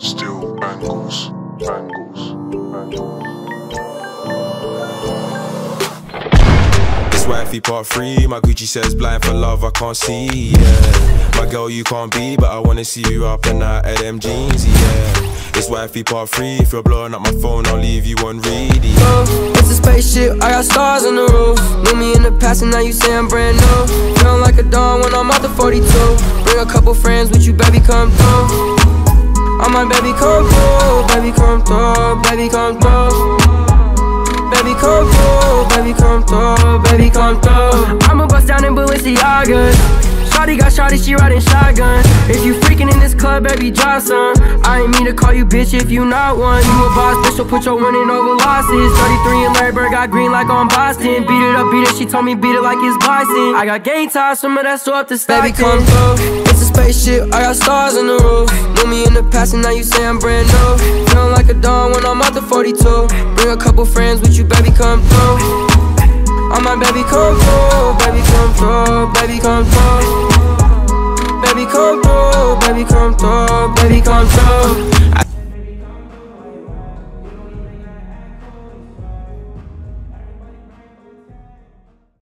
Still bangles, bangles, bangles. It's wifey part 3, my Gucci says blind for love I can't see, yeah. My girl you can't be, but I wanna see you up and out of them jeans, yeah. It's wifey part 3, if you're blowing up my phone I'll leave you on read, yeah. It's a spaceship, I got stars on the roof. Knew me in the past and now you say I'm brand new. Feeling like a dawn when I'm out the 42. Bring a couple friends with you, baby, come through. Oh my baby, come through, baby, come through, baby, come through. Baby, come through, baby, come through, baby, come through. I'ma bust down in Balenciagas. Shawty got shawty, she riding shotgun. If you freaking in this club, baby, drop some. I ain't mean to call you bitch if you not one. You a boss, bitch, so put your winning over losses. 33 and Larry Bird got green like on Boston. Beat it up, beat it, she told me beat it like it's Bison. I got game time, some of that so up to Stockton. Baby, come through, it's a spaceship, I got stars on the roof. Knew me in the past and now you say I'm brand new. Feeling like a dawn when I'm out the 42. Bring a couple friends with you, baby, come through. Oh my baby, come through, baby, come through, baby, come through. Baby, come through, baby, come through, baby, come through.